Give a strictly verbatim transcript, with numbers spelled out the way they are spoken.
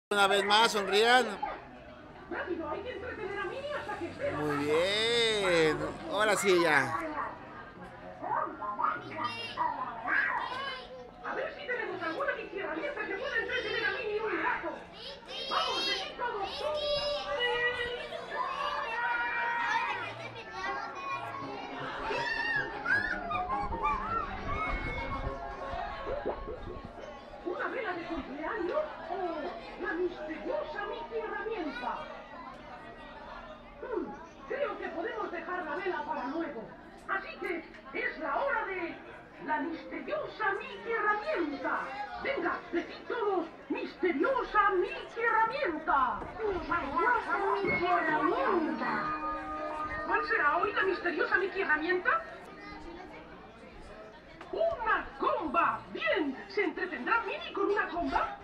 Una vez más, sonrían. Rápido, hay que entretener a Minnie hasta que esté. Muy bien. Ahora sí ya. A ver si tenemos alguna herramienta que pueda entretener a Minnie un rato. Vamos, venid todos. ¿Una vela de cumpleaños o la misteriosa Mickey herramienta? Hmm, creo que podemos dejar la vela para luego. Así que es la hora de la misteriosa Mickey herramienta. Venga, decid todos, misteriosa Mickey herramienta. Misteriosa Mickey herramienta. ¿Cuál será hoy la misteriosa Mickey herramienta? ¡Una comba! ¡Bien! ¿Se entretendrá Minnie con una comba?